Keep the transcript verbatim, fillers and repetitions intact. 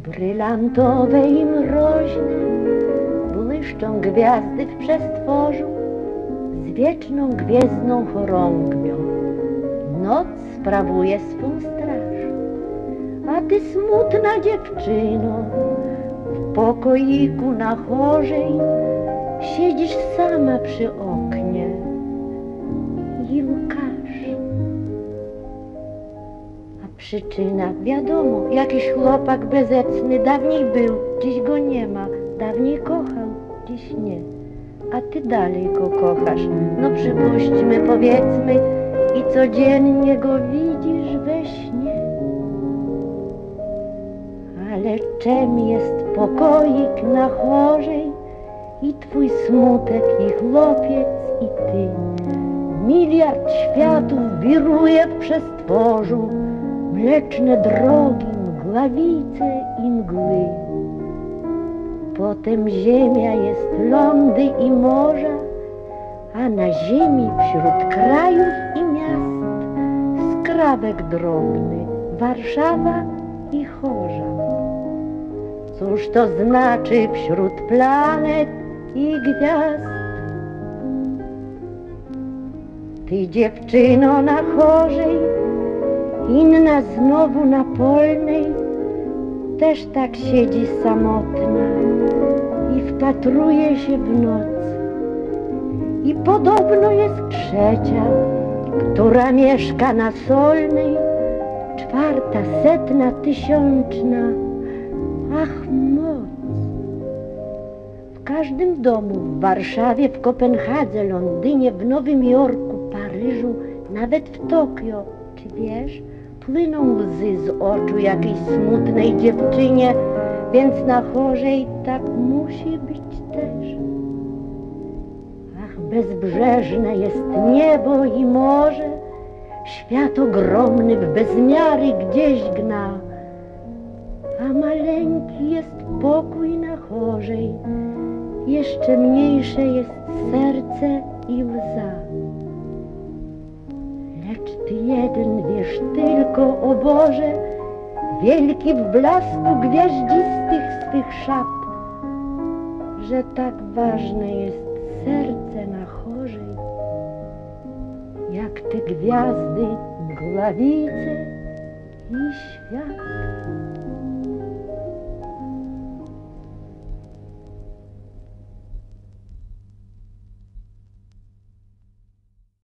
Brylantowe i mroźne błyszczą gwiazdy w przestworzu, z wieczną gwiezdną chorągwią noc sprawuje swą straż. A ty smutna dziewczyno, w pokoiku na chorzej siedzisz sama przy oknie i łkasz. A przyczyna wiadomo, jakiś chłopak bezecny dawniej był, dziś go nie ma, dawniej kochał, dziś nie, a ty dalej go kochasz. No przypuśćmy, powiedzmy, i codziennie go widzisz we śnie. Ale czem jest pokoik na chorzej i twój smutek i chłopiec i ty? Miliard światów wiruje w przestworzu, mleczne drogi, mgławice i mgły. Potem ziemia jest lądy i morza, a na ziemi wśród krajów i miast skrawek drobny, Warszawa i Chorza. Cóż to znaczy wśród planet i gwiazd? Ty dziewczyno na chorzej, inna znowu na polnej, też tak siedzi samotna i wpatruje się w noc. I podobno jest trzecia, która mieszka na Solnej, czwarta, setna, tysiączna, ach moc. W każdym domu, w Warszawie, w Kopenhadze, Londynie, w Nowym Jorku, Paryżu, nawet w Tokio, czy wiesz, płyną łzy z oczu jakiejś smutnej dziewczynie, więc na chorzej tak musi być też. Ach, bezbrzeżne jest niebo i morze, świat ogromny w bezmiary gdzieś gna, a maleńki jest pokój na chorzej, jeszcze mniejsze jest serce i łza. Lecz ty jeden wiesz tylko, o Boże, wielki w blasku gwiaździstych swych szat, że tak ważne jest serce na chorzej, jak te gwiazdy, mgławice i świat.